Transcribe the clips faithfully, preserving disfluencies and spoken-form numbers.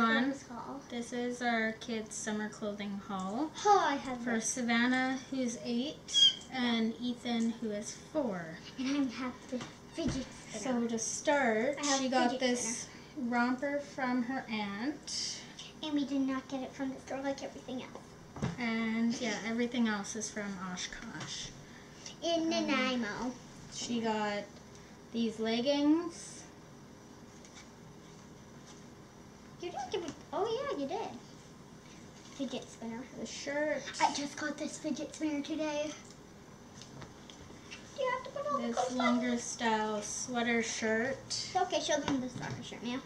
everyone. This is our kids' summer clothing haul. Oh, I have for this. Savannah, who's eight, and Ethan, who is four. And I have the fidget spinner. So to start, she got this spinner. romper from her aunt. And we did not get it from the store like everything else. And yeah, everything else is from Oshkosh. In Nanaimo. Um, she got these leggings. You didn't give me. Oh yeah, you did. Fidget spinner. The shirt. I just got this fidget spinner today. You have to put all This the longer style sweater shirt. Okay, show them the soccer shirt now.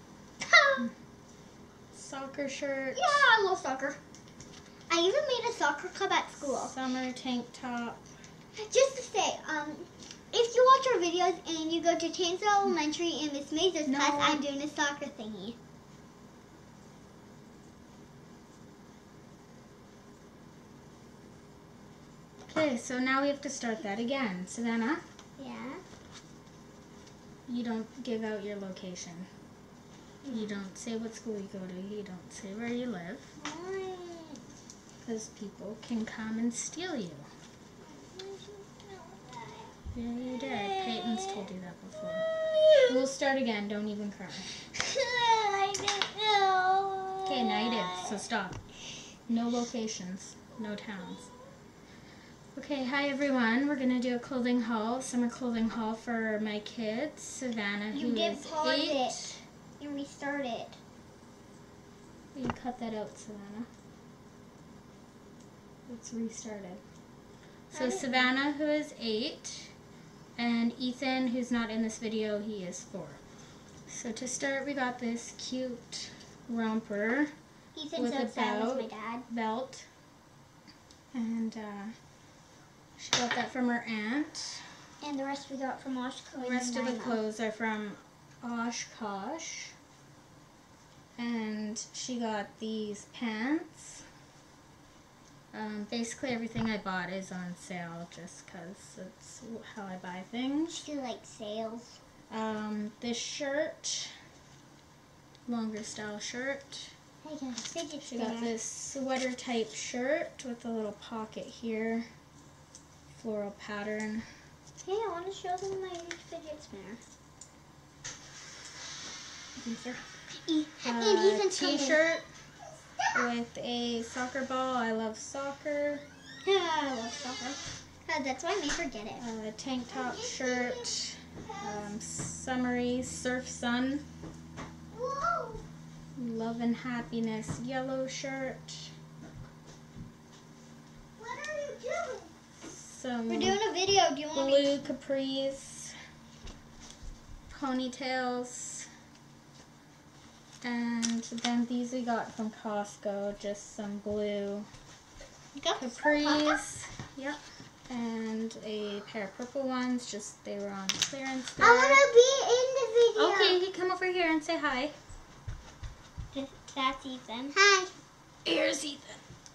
Soccer shirt. Yeah, I love soccer. I even made a soccer club at school. Summer tank top. Just to say, um, if you watch our videos and you go to Tansville Elementary and Miss Maze's No. class, I'm doing a soccer thingy. Okay, so now we have to start that again. Savannah, Yeah. you don't give out your location. You don't say what school you go to. You don't say where you live. Because people can come and steal you. Yeah, you did. Peyton's told you that before. We'll start again. Don't even cry. I don't know. Okay, now you did. So stop. No locations. No towns. Okay, hi everyone. We're going to do a clothing haul, summer clothing haul for my kids. Savannah, You who did is pause eight. it and restart it. You cut that out, Savannah. It's restarted. So Savannah, who is eight, and Ethan, who's not in this video, he is four. So to start, we got this cute romper Ethan's with so a sad with my belt, dad. belt, and uh, she got that from her aunt. And the rest we got from Oshkosh. The rest of the clothes are from Oshkosh. And she got these pants. Um, basically everything I bought is on sale just because it's how I buy things. She likes sales. Um, this shirt, longer style shirt. I got a fidget She spinner. got this sweater type shirt with a little pocket here. Floral pattern. Hey, I want to show them my fidget spinner. E- and Uh, Ethan's coming. t-shirt with a soccer ball. I love soccer. Yeah, I love soccer. Uh, that's why I made her get it. Uh, tank top shirt. Um, summery surf sun. Whoa! Love and happiness yellow shirt. What are you doing? Some We're doing a video. Do you want me blue capris. Ponytails. And then these we got from Costco, just some blue You got this? capris. Yep. And a pair of purple ones, just they were on clearance there. I want to be in the video. Okay, you come over here and say hi. That's Ethan. Hi. Here's Ethan.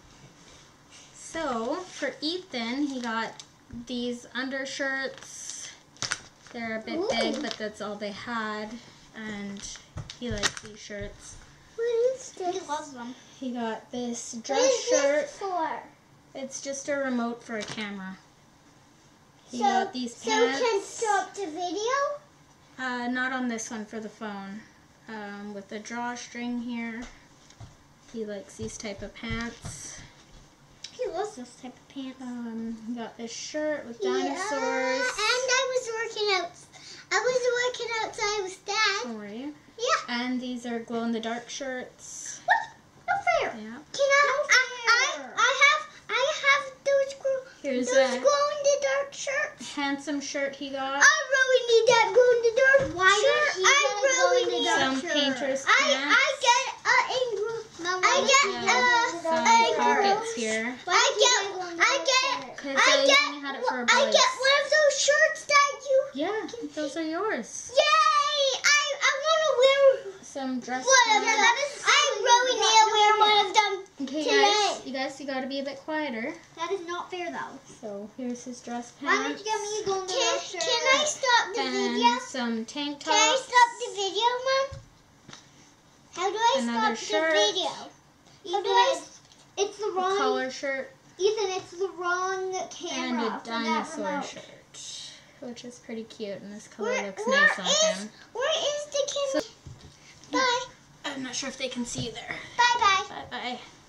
So, for Ethan, he got these undershirts. They're a bit Ooh. big, but that's all they had. And he likes these shirts. What is this? He loves them. He got this What dress is shirt. this for? It's just a remote for a camera. He so, got these so pants. can stop the video? Uh, not on this one, for the phone. Um, with a drawstring here. He likes these type of pants. He loves this type of pants. Um, he got this shirt with Yeah, dinosaurs. and I was working out. I was working outside with Dad. Oh, were you? Yeah. And these are glow-in-the-dark shirts. What? Not fair. Yeah. Can I? I, I, I have. I have those. Glow, Here's those a glow in the dark shirts. handsome shirt he got. I really need that glow in the dark Why shirt. does he I get a really glow in the need dark Some shirt? Pinterest I pants. I get a angry. Mama, I get Yeah, uh, some a pockets here. I get. I get. Because I I get. only had it for a I boys. get one of those shirts that you. Yeah, those are yours. Yay! I I want to wear Some dress one of them. pants. I really need to wear one of them. Okay, today. guys, you guys, you gotta be a bit quieter. That is not fair, though. So here's his dress Why don't pants you get me a golden can, shirt? Can I stop the and video? some tank Can I tops. stop the video, Mom? How do I Another stop shirt. the video? How do I? It's the A wrong. collar shirt, Ethan, it's the wrong camera. and a for that dinosaur remote. shirt, which is pretty cute, and this color Where, looks where nice on is- him. Where is the camera? So- Bye. I'm not sure if they can see you there. Bye bye. Bye bye.